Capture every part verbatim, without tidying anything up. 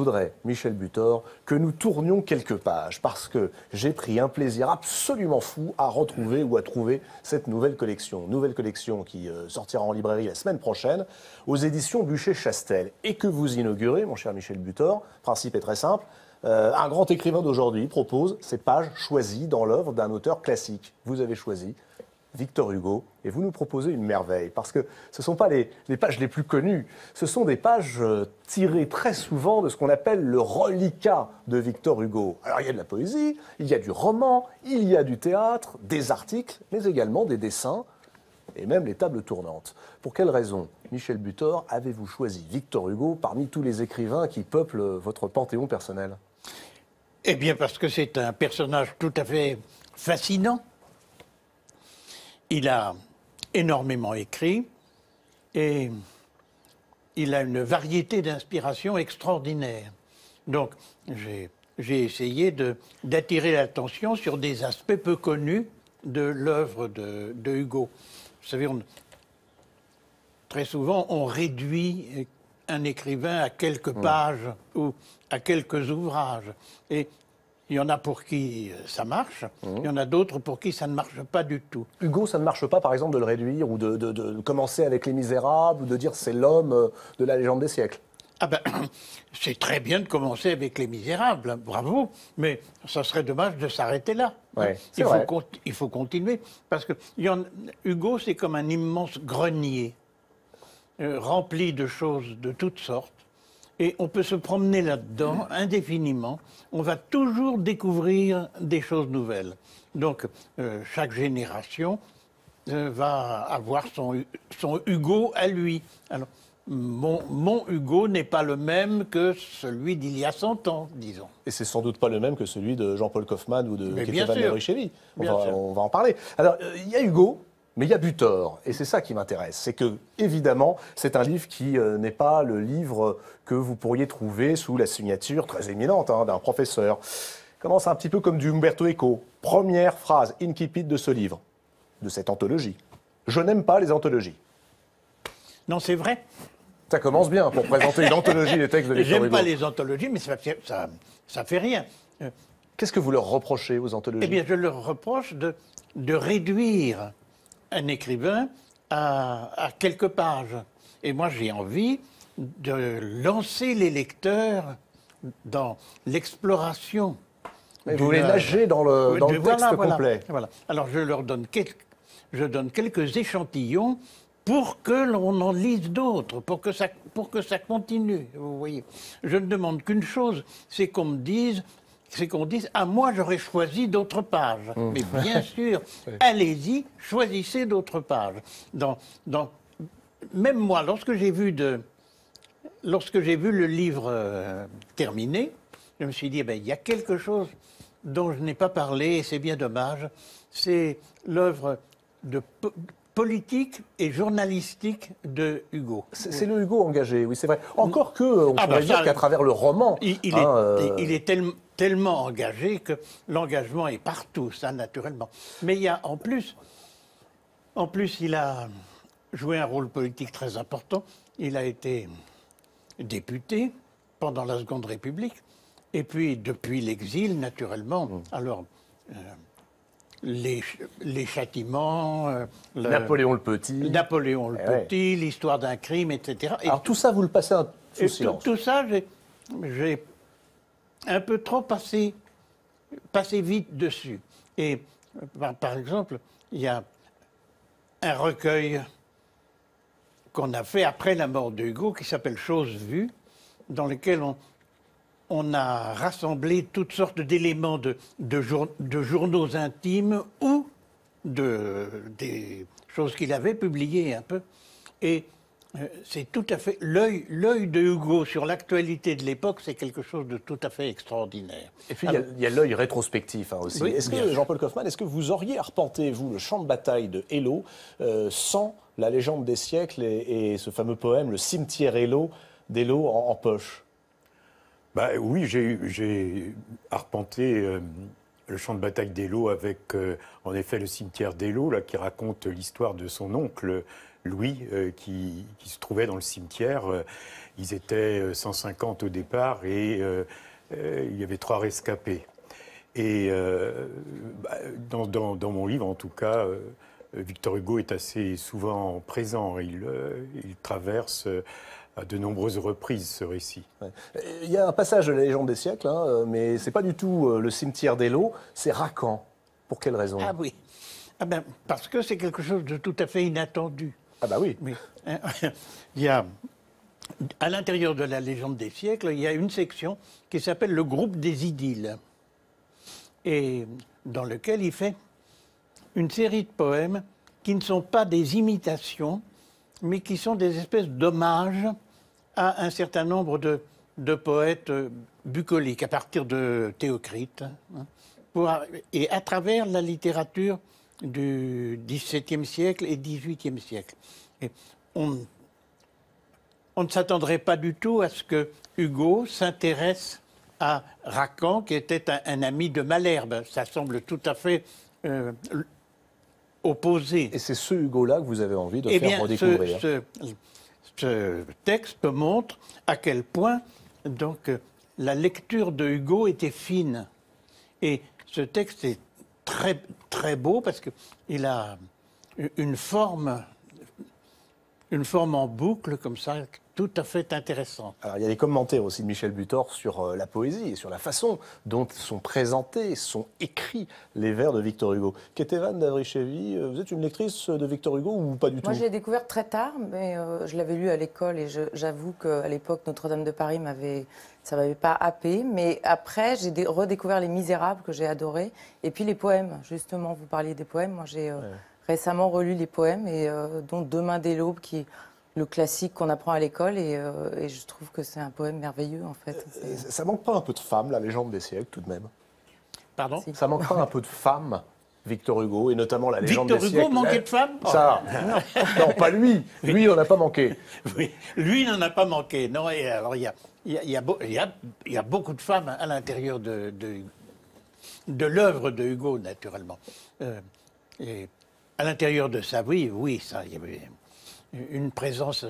voudrais, Michel Butor, que nous tournions quelques pages, parce que j'ai pris un plaisir absolument fou à retrouver ou à trouver cette nouvelle collection. Nouvelle collection qui euh, sortira en librairie la semaine prochaine, aux éditions Buchet-Chastel, et que vous inaugurez, mon cher Michel Butor. Le principe est très simple. Euh, un grand écrivain d'aujourd'hui propose ces pages choisies dans l'œuvre d'un auteur classique. Vous avez choisi Victor Hugo, et vous nous proposez une merveille, parce que ce ne sont pas les, les pages les plus connues, ce sont des pages euh, tirées très souvent de ce qu'on appelle le reliquat de Victor Hugo. Alors il y a de la poésie, il y a du roman, il y a du théâtre, des articles, mais également des dessins, et même les tables tournantes. Pour quelle raison, Michel Butor, avez-vous choisi Victor Hugo parmi tous les écrivains qui peuplent votre panthéon personnel? Eh bien parce que c'est un personnage tout à fait fascinant. Il a énormément écrit et il a une variété d'inspirations extraordinaire. Donc, j'ai, j'ai essayé de, d'attirer l'attention sur des aspects peu connus de l'œuvre de, de Hugo. Vous savez, on, très souvent, on réduit un écrivain à quelques pages mmh. ou à quelques ouvrages. Et il y en a pour qui ça marche, mmh. il y en a d'autres pour qui ça ne marche pas du tout. Hugo, ça ne marche pas, par exemple, de le réduire ou de, de, de commencer avec Les Misérables ou de dire c'est l'homme de la légende des siècles? Ah ben, c'est très bien de commencer avec Les Misérables, bravo, mais ça serait dommage de s'arrêter là. Ouais, c'est il, vrai. faut, il faut continuer, parce que il y en, Hugo, c'est comme un immense grenier, euh, rempli de choses de toutes sortes. Et on peut se promener là-dedans indéfiniment. On va toujours découvrir des choses nouvelles. Donc, euh, chaque génération euh, va avoir son, son Hugo à lui. Alors, mon, mon Hugo n'est pas le même que celui d'il y a cent ans, disons. Et c'est sans doute pas le même que celui de Jean-Paul Kaufmann ou de Kéké Van-Richevi. On, on va en parler. Alors, il euh, y a Hugo. Mais il y a Butor, et c'est ça qui m'intéresse. C'est que, évidemment, c'est un livre qui euh, n'est pas le livre que vous pourriez trouver sous la signature très éminente hein, d'un professeur. Commence un petit peu comme du Umberto Eco. Première phrase incipit de ce livre, de cette anthologie. Je n'aime pas les anthologies. Non, c'est vrai. Ça commence bien pour présenter une anthologie des textes de Victor Hugo. J'aime pas les anthologies, mais ça fait, ça, ça fait rien. Qu'est-ce que vous leur reprochez aux anthologies? Eh bien, je leur reproche de, de réduire un écrivain à, à quelques pages. Et moi, j'ai envie de lancer les lecteurs dans l'exploration. Vous voulez nager dans le, dans de, le texte voilà, voilà, complet. Voilà. Alors, je leur donne quelques, je donne quelques échantillons pour que l'on en lise d'autres, pour que ça, pour que ça continue. Vous voyez. Je ne demande qu'une chose, c'est qu'on me dise... c'est qu'on dise « Ah, moi, j'aurais choisi d'autres pages. Mmh. » Mais bien sûr, oui. Allez-y, choisissez d'autres pages. Dans, dans, même moi, lorsque j'ai vu, de, lorsque j'ai vu le livre euh, terminé, je me suis dit, eh bien, il y a quelque chose dont je n'ai pas parlé, et c'est bien dommage, c'est l'œuvre de po politique et journalistique de Hugo. C'est le Hugo engagé, oui, c'est vrai. Encore que, on ah pourrait bah, dire qu'à travers le roman... Il, il, hein, est, euh... il est tellement... tellement engagé que l'engagement est partout, ça, naturellement. Mais il y a, en plus, en plus, il a joué un rôle politique très important. Il a été député pendant la Seconde République, et puis, depuis l'exil, naturellement, mmh. alors, euh, les, les châtiments... Euh, le, Napoléon le Petit. Napoléon le eh Petit, ouais. L'histoire d'un crime, et cetera. Alors, et tout ça, vous le passez un sous silence. Tout, tout ça, j'ai... un peu trop passé, passé vite dessus. Et par, par exemple, il y a un recueil qu'on a fait après la mort de Hugo qui s'appelle Choses vues, dans lequel on, on a rassemblé toutes sortes d'éléments de, de, jour, de journaux intimes ou de, des choses qu'il avait publiées un peu. Et c'est tout à fait... L'œil l'œil de Hugo sur l'actualité de l'époque, c'est quelque chose de tout à fait extraordinaire. Et puis, Alors, il y a l'œil rétrospectif hein, aussi. Oui, est-ce que, Jean-Paul Kaufmann, est-ce que vous auriez arpenté, vous, le champ de bataille de Hélo, euh, sans la légende des siècles et, et ce fameux poème, Le cimetière Hélo, d'Hélo en, en poche? Bah, oui, j'ai arpenté euh, le champ de bataille d'Hélo avec, euh, en effet, le cimetière d'Hélo, là, qui raconte l'histoire de son oncle, Louis, euh, qui, qui se trouvaient dans le cimetière. Euh, ils étaient cent cinquante au départ et euh, euh, il y avait trois rescapés. Et euh, bah, dans, dans, dans mon livre, en tout cas, euh, Victor Hugo est assez souvent présent. Il, euh, il traverse euh, à de nombreuses reprises ce récit. Ouais. Il y a un passage de la légende des siècles, hein, mais c'est pas du tout euh, le cimetière d'Eylau, c'est Racan. Pour quelle raison? Ah oui. Ah ben, parce que c'est quelque chose de tout à fait inattendu. Ah bah oui. Oui. Il y a, à l'intérieur de la légende des siècles, il y a une section qui s'appelle le groupe des idylles, et dans lequel il fait une série de poèmes qui ne sont pas des imitations, mais qui sont des espèces d'hommages à un certain nombre de, de poètes bucoliques, à partir de Théocrite, hein, pour, et à travers la littérature du dix-septième siècle et dix-huitième siècle. Et on, on ne s'attendrait pas du tout à ce que Hugo s'intéresse à Racan, qui était un, un ami de Malherbe. Ça semble tout à fait euh, opposé. Et c'est ce Hugo-là que vous avez envie de Eh faire bien, redécouvrir. Ce, ce, ce texte montre à quel point donc, la lecture de Hugo était fine. Et ce texte est très, très beau parce qu'il a une forme, une forme en boucle comme ça, tout à fait intéressante. Alors, il y a des commentaires aussi de Michel Butor sur euh, la poésie et sur la façon dont sont présentés, sont écrits les vers de Victor Hugo. Kétévan Davrichevi, euh, vous êtes une lectrice de Victor Hugo ou pas du tout? Moi, je l'ai découvert très tard, mais euh, je l'avais lu à l'école et j'avoue qu'à l'époque, Notre-Dame de Paris, m'avait, ça ne m'avait pas happé. Mais après, j'ai redécouvert Les Misérables, que j'ai adoré. Et puis les poèmes, justement, vous parliez des poèmes. Moi, j'ai euh, ouais. récemment relu les poèmes, et, euh, dont Demain dès l'aube, qui est le classique qu'on apprend à l'école, et, euh, et je trouve que c'est un poème merveilleux, en fait. Euh, ça manque pas un peu de femme, la légende des siècles, tout de même? Pardon? Si. Ça manque pas un peu de femme, Victor Hugo, et notamment la légende Victor des Hugo siècles? Victor Hugo manquait de femme? Ça, non, pas lui. Lui, il n'en a pas manqué. Oui, lui n'en a pas manqué. Non, et alors il y a, il y a, il y a, il y a, il y a beaucoup de femmes à l'intérieur de, de, de l'œuvre de Hugo, naturellement. Euh, et à l'intérieur de ça, oui, oui, ça, il y avait une présence,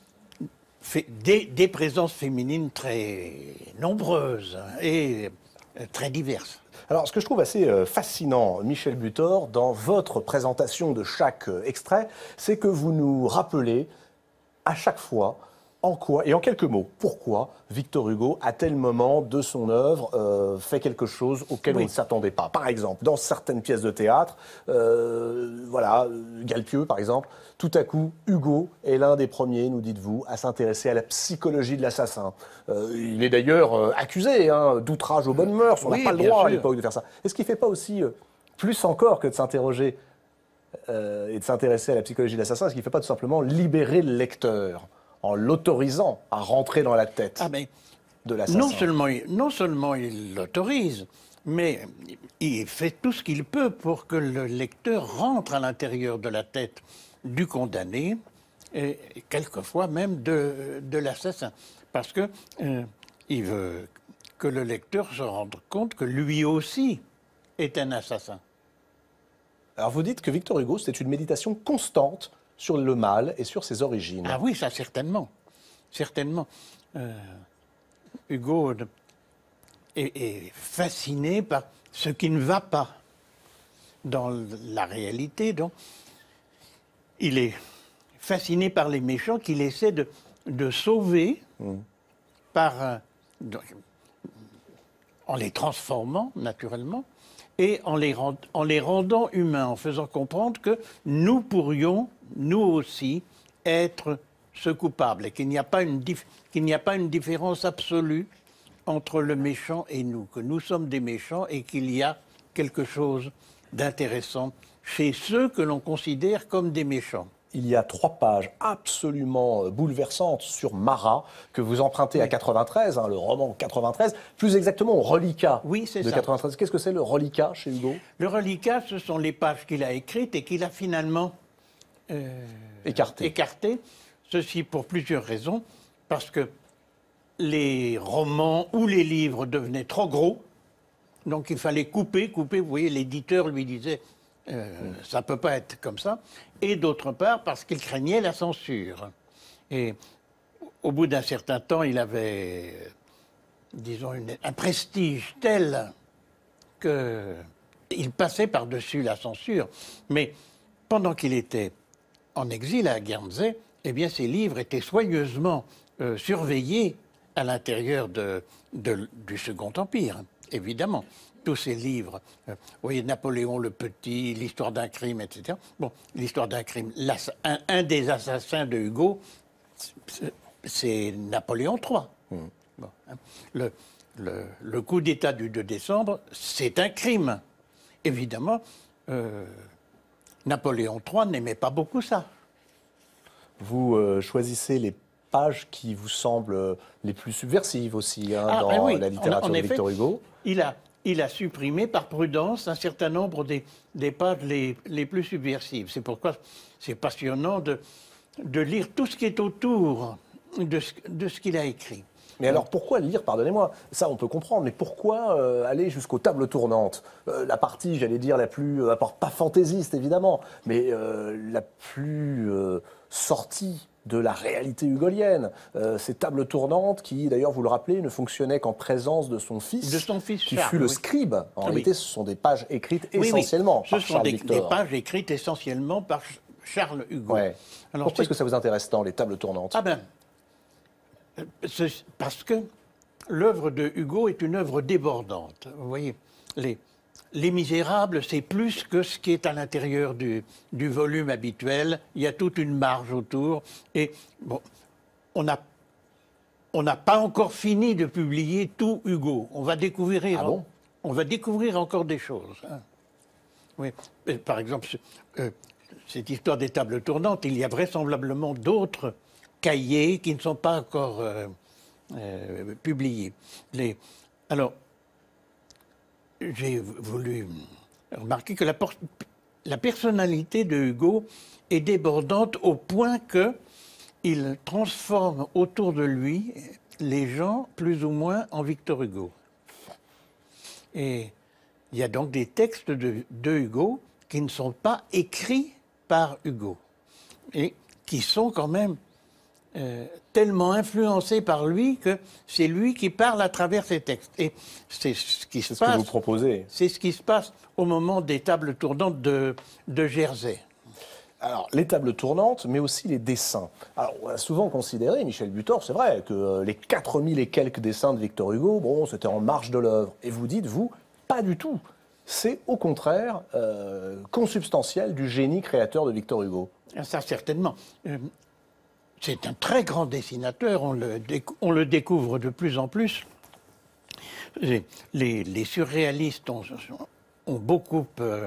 des, des présences féminines très nombreuses et très diverses. Alors, ce que je trouve assez euh, fascinant, Michel Butor, dans votre présentation de chaque euh, extrait, c'est que vous nous rappelez à chaque fois en quoi, et en quelques mots, pourquoi Victor Hugo, à tel moment de son œuvre, euh, fait quelque chose auquel oui. on ne s'attendait pas. Par exemple, dans certaines pièces de théâtre, euh, voilà, Galpieu par exemple, tout à coup, Hugo est l'un des premiers, nous dites-vous, à s'intéresser à la psychologie de l'assassin. Euh, il est d'ailleurs euh, accusé hein, d'outrage aux bonnes mœurs, on n'a oui, pas le droit sûr. à l'époque de faire ça. Est-ce qu'il ne fait pas aussi, euh, plus encore que de s'interroger euh, et de s'intéresser à la psychologie de l'assassin, est-ce qu'il ne fait pas tout simplement libérer le lecteur en l'autorisant à rentrer dans la tête ah ben, de l'assassin? Non seulement, non seulement il l'autorise, mais il fait tout ce qu'il peut pour que le lecteur rentre à l'intérieur de la tête du condamné, et quelquefois même de, de l'assassin. Parce que euh, il veut que le lecteur se rende compte que lui aussi est un assassin. Alors vous dites que Victor Hugo, c'est une méditation constante sur le mal et sur ses origines. Ah oui, ça certainement. Certainement. Euh, Hugo est, est fasciné par ce qui ne va pas dans la réalité. Donc, il est fasciné par les méchants qu'il essaie de, de sauver mmh. par, donc, en les transformant, naturellement, et en les, rend, en les rendant humains, en faisant comprendre que nous pourrions, nous aussi, être ce coupable, et qu'il n'y a pas une, qu'il n'y a pas une différence absolue entre le méchant et nous, que nous sommes des méchants et qu'il y a quelque chose d'intéressant chez ceux que l'on considère comme des méchants. Il y a trois pages absolument bouleversantes sur Marat, que vous empruntez oui. à quatre-vingt-treize, hein, le roman quatre-vingt-treize, plus exactement au reliquat oui, de ça. quatre-vingt-treize. Qu'est-ce que c'est le reliquat chez Hugo? Le reliquat, ce sont les pages qu'il a écrites et qu'il a finalement euh, écartées. Écarté. Ceci pour plusieurs raisons, parce que les romans ou les livres devenaient trop gros, donc il fallait couper, couper. Vous voyez, l'éditeur lui disait Euh, ça ne peut pas être comme ça. Et d'autre part, parce qu'il craignait la censure. Et au bout d'un certain temps, il avait, disons, une, un prestige tel qu'il passait par-dessus la censure. Mais pendant qu'il était en exil à Guernsey, eh bien, ses livres étaient soigneusement euh, surveillés à l'intérieur de, de, du Second Empire, évidemment. Tous ces livres, euh, vous voyez, Napoléon le Petit, l'histoire d'un crime, et cetera. Bon, l'histoire d'un crime, un, un des assassins de Hugo, c'est Napoléon trois. Mmh. Bon, hein. le, le, le coup d'État du deux décembre, c'est un crime. Évidemment, euh, Napoléon trois n'aimait pas beaucoup ça. Vous euh, choisissez les pages qui vous semblent les plus subversives aussi hein, ah, dans ben oui, la littérature en, en de Victor effet, Hugo. Il a, il a supprimé par prudence un certain nombre des, des pages les, les plus subversives. C'est pourquoi c'est passionnant de, de lire tout ce qui est autour de ce, de ce qu'il a écrit. Mais alors pourquoi lire, pardonnez-moi, ça on peut comprendre, mais pourquoi euh, aller jusqu'aux tables tournantes euh, La partie, j'allais dire, la plus, euh, pas fantaisiste évidemment, mais euh, la plus euh, sortie de la réalité hugolienne. Euh, ces tables tournantes qui, d'ailleurs, vous le rappelez, ne fonctionnaient qu'en présence de son fils, de son fils qui Charles, fut le oui. scribe. En oui. réalité, ce sont des pages écrites oui, essentiellement oui. par Ce sont Charles des, Victor. des pages écrites essentiellement par Charles Hugo. Ouais. Alors, pourquoi est-ce que ça vous intéresse tant, les tables tournantes? Ah ben, parce que l'œuvre de Hugo est une œuvre débordante. Vous voyez, les, les Misérables, c'est plus que ce qui est à l'intérieur du, du volume habituel. Il y a toute une marge autour. Et bon, on n'a on n'a pas encore fini de publier tout Hugo. On va découvrir, ah bon on va découvrir encore des choses. Hein. Oui. Et par exemple, euh, cette histoire des tables tournantes, il y a vraisemblablement d'autres cahiers qui ne sont pas encore euh, euh, publiés. Les... Alors, j'ai voulu remarquer que la, la personnalité de Hugo est débordante au point qu'il transforme autour de lui les gens plus ou moins en Victor Hugo. Et il y a donc des textes de, de Hugo qui ne sont pas écrits par Hugo et qui sont quand même Euh, tellement influencé par lui que c'est lui qui parle à travers ses textes. Et c'est ce qui se ce passe. Que vous proposez. C'est ce qui se passe au moment des tables tournantes de, de Jersey. Alors, les tables tournantes, mais aussi les dessins. Alors, on a souvent considéré, Michel Butor, c'est vrai, que euh, les quatre mille et quelques dessins de Victor Hugo, bon, c'était en marge de l'œuvre. Et vous dites, vous, pas du tout. C'est au contraire euh, consubstantiel du génie créateur de Victor Hugo. Ça, certainement. Euh, C'est un très grand dessinateur, on le, on le découvre de plus en plus. Les, les surréalistes ont, ont beaucoup euh,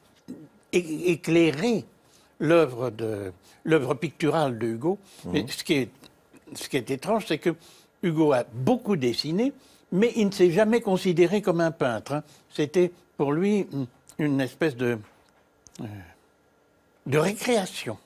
éclairé l'œuvre picturale de Hugo. Mmh. Mais ce qui est, ce qui est étrange, c'est que Hugo a beaucoup dessiné, mais il ne s'est jamais considéré comme un peintre. Hein. C'était pour lui une espèce de, euh, de récréation.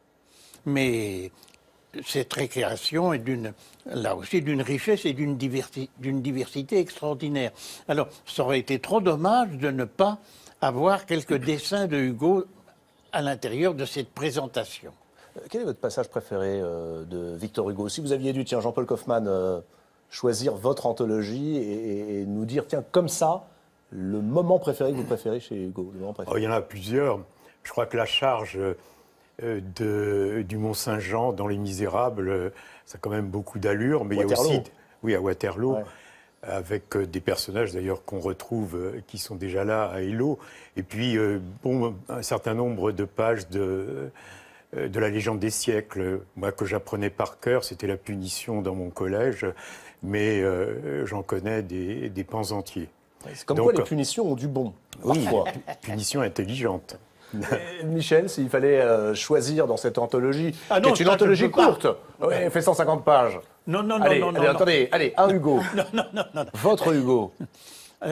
Mais cette récréation est d'une, là aussi d'une richesse et d'une diversi, d'une diversité extraordinaire. Alors, ça aurait été trop dommage de ne pas avoir quelques dessins de Hugo à l'intérieur de cette présentation. Quel est votre passage préféré euh, de Victor Hugo? Si vous aviez dû, tiens, Jean-Paul Kaufmann, euh, choisir votre anthologie et, et nous dire, tiens, comme ça, le moment préféré que vous préférez chez Hugo, le moment préféré. Oh, il y en a plusieurs. Je crois que la charge euh, de, du Mont-Saint-Jean dans Les Misérables, euh, ça a quand même beaucoup d'allure. Mais Waterloo. il y a aussi, oui, à Waterloo, Ouais. avec euh, des personnages d'ailleurs qu'on retrouve, euh, qui sont déjà là à Eylau. Et puis, euh, bon, un certain nombre de pages de, euh, de la légende des siècles, moi que j'apprenais par cœur, c'était la punition dans mon collège, mais euh, j'en connais des, des pans entiers. C'est comme Donc, quoi les punitions ont du bon, oui, parfois. punition intelligente. Et Michel, s'il fallait euh, choisir dans cette anthologie, Ah non, qui est une ça, je anthologie ne peux pas. courte, oui, elle fait cent cinquante pages. Non, non, allez, non, non, allez, non. attendez, allez, un Hugo. Non, non, non, non. Votre Hugo. Euh,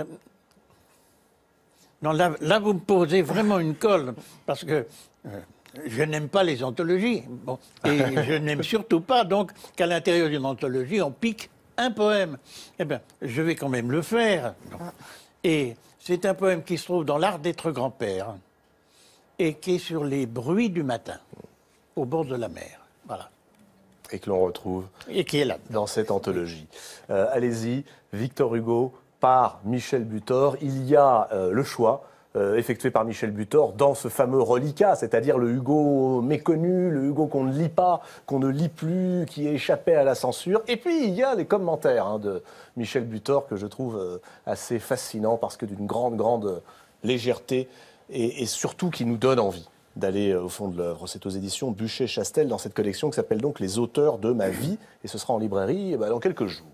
non, là, là, vous me posez vraiment une colle, parce que euh, je n'aime pas les anthologies. Bon, et je n'aime surtout pas, donc, qu'à l'intérieur d'une anthologie, on pique un poème. Eh bien, je vais quand même le faire. Et c'est un poème qui se trouve dans L'Art d'être grand-père. et qui est sur les bruits du matin, au bord de la mer. Voilà. Et que l'on retrouve Et qui est là. dans cette anthologie. Euh, allez-y, Victor Hugo par Michel Butor. Il y a euh, le choix euh, effectué par Michel Butor dans ce fameux reliquat, c'est-à-dire le Hugo méconnu, le Hugo qu'on ne lit pas, qu'on ne lit plus, qui est échappé à la censure. Et puis il y a les commentaires hein, de Michel Butor que je trouve euh, assez fascinants parce que d'une grande, grande légèreté et, et surtout qui nous donne envie d'aller au fond de l'œuvre. C'est aux éditions Buchet-Chastel dans cette collection qui s'appelle donc Les auteurs de ma vie et ce sera en librairie eh ben, dans quelques jours.